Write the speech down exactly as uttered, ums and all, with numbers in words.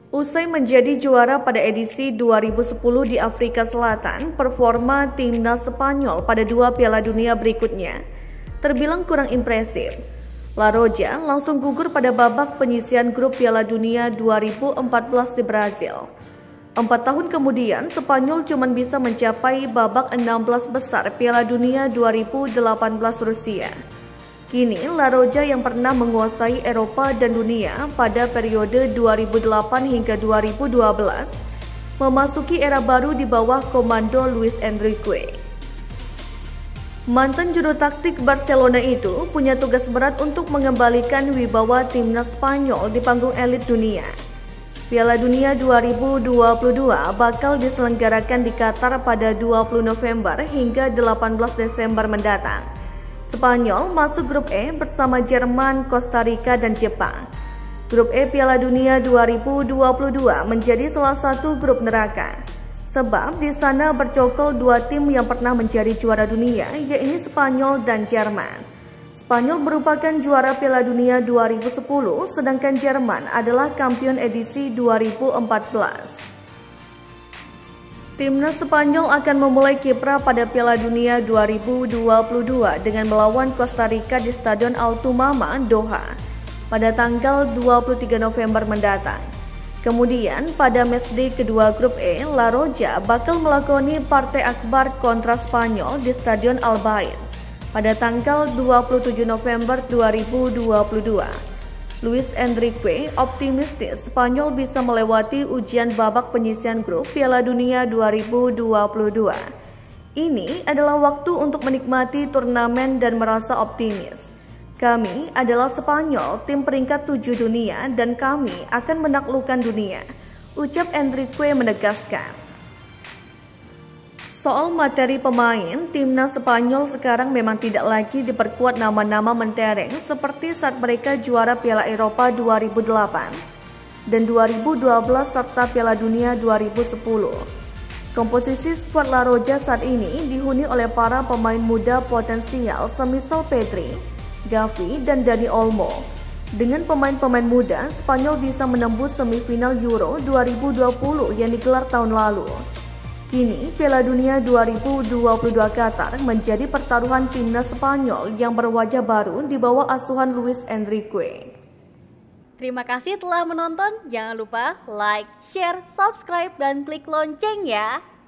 Usai menjadi juara pada edisi dua ribu sepuluh di Afrika Selatan, performa timnas Spanyol pada dua Piala Dunia berikutnya terbilang kurang impresif. La Roja langsung gugur pada babak penyisihan grup Piala Dunia dua ribu empat belas di Brazil. Empat tahun kemudian, Spanyol cuma bisa mencapai babak enam belas besar Piala Dunia dua ribu delapan belas Rusia. Kini, La Roja yang pernah menguasai Eropa dan dunia pada periode dua ribu delapan hingga dua ribu dua belas memasuki era baru di bawah komando Luis Enrique. Mantan juru taktik Barcelona itu punya tugas berat untuk mengembalikan wibawa timnas Spanyol di panggung elit dunia. Piala Dunia dua ribu dua puluh dua bakal diselenggarakan di Qatar pada dua puluh November hingga delapan belas Desember mendatang. Spanyol masuk grup E bersama Jerman, Costa Rica, dan Jepang. Grup E Piala Dunia dua ribu dua puluh dua menjadi salah satu grup neraka. Sebab di sana bercokol dua tim yang pernah menjadi juara dunia, yaitu Spanyol dan Jerman. Spanyol merupakan juara Piala Dunia dua ribu sepuluh, sedangkan Jerman adalah kampion edisi dua ribu empat belas. Timnas Spanyol akan memulai kiprah pada Piala Dunia dua ribu dua puluh dua dengan melawan Costa Rica di Stadion Altumama, Doha, pada tanggal dua puluh tiga November mendatang. Kemudian pada matchday kedua grup E, La Roja bakal melakoni Partai Akbar kontra Spanyol di Stadion Al Baid pada tanggal dua puluh tujuh November dua ribu dua puluh dua. Luis Enrique optimistis Spanyol bisa melewati ujian babak penyisihan grup Piala Dunia dua ribu dua puluh dua. Ini adalah waktu untuk menikmati turnamen dan merasa optimis. Kami adalah Spanyol, tim peringkat tujuh dunia, dan kami akan menaklukkan dunia, ucap Enrique menegaskan. Soal materi pemain, timnas Spanyol sekarang memang tidak lagi diperkuat nama-nama mentereng seperti saat mereka juara Piala Eropa dua ribu delapan dan dua ribu dua belas serta Piala Dunia dua ribu sepuluh. Komposisi skuad La Roja saat ini dihuni oleh para pemain muda potensial semisal Pedri, Gavi, dan Dani Olmo. Dengan pemain-pemain muda, Spanyol bisa menembus semifinal Euro dua ribu dua puluh yang digelar tahun lalu. Kini, Piala Dunia dua ribu dua puluh dua Qatar menjadi pertaruhan timnas Spanyol yang berwajah baru di bawah asuhan Luis Enrique. Terima kasih telah menonton. Jangan lupa like, share, subscribe, dan klik lonceng ya.